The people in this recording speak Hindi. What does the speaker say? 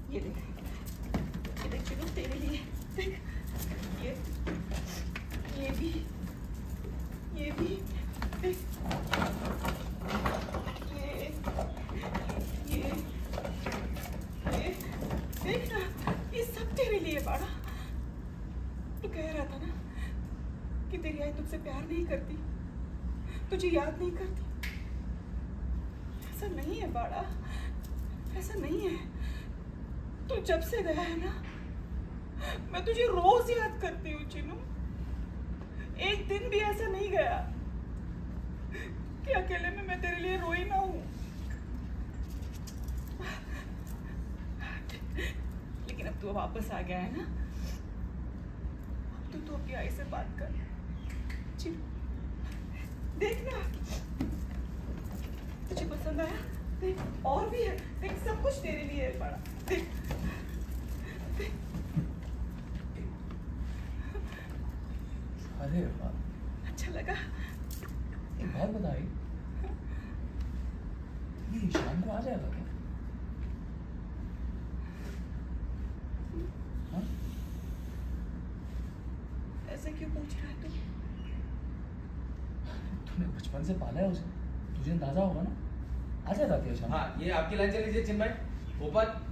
ये देख चलो तेरे लिए। देख ये भी देख, ये देख ना, ये सब तेरे लिए बाड़ा। तू कह रहा था ना कि तेरी आई तुझसे प्यार नहीं करती, तुझे याद नहीं करती। ऐसा नहीं है बाड़ा, ऐसा नहीं है। तू जब से गया है ना, मैं तुझे रोज याद करती हूँ चिन्नू। एक दिन भी ऐसा नहीं गया कि अकेले में मैं तेरे लिए रोई ना हूँ। लेकिन अब तू वापस आ गया है ना, अब तू अपनी आई से बात कर। चिन्नू देख ना, तुझे पसंद आया? देख और भी है, देख सब कुछ तेरे लिए है बड़ा। देख अरे वाह, अच्छा लगा? एक बात बताइए, ये शाम को आ जाएगा क्या? हाँ? ऐसे क्यों पूछ रहा है तू? तूने बचपन से पाला है उसे, तुझे अंदाजा होगा ना। आ जाएगा क्या शाम? हाँ, ये आपकी लाइन चल लीजिए चिन्मय, ऊपर।